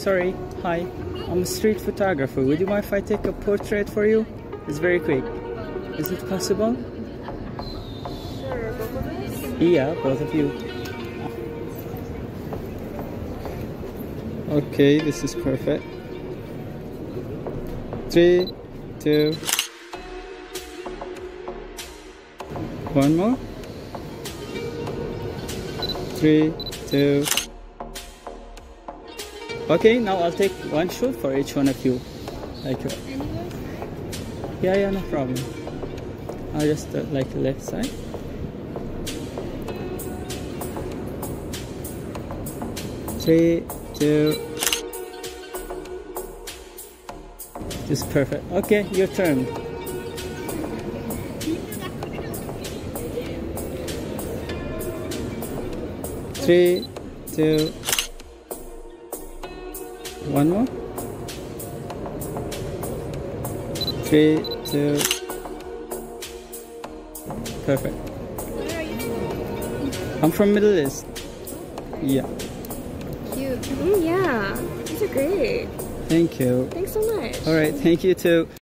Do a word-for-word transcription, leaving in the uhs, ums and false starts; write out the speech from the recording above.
Sorry. Hi. I'm a street photographer. Would you mind if I take a portrait for you? It's very quick. Is it possible? Sure, both of us? Yeah, both of you. Okay, this is perfect. Three, two, one more. Three, two. Okay, now I'll take one shot for each one of you. Like, yeah, yeah, no problem. I'll just uh, like the left side. Three, two. Just perfect. Okay, your turn. Three, two, one more. Three, two. Perfect. Where are you from? I'm from Middle East. Yeah. Cute. Mm, yeah, these are great. Thank you. Thanks so much. All right, thank you too.